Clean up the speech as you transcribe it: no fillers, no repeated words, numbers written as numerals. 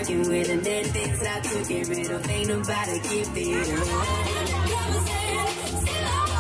working with, and then things I could get rid of. Ain't nobody keep it up.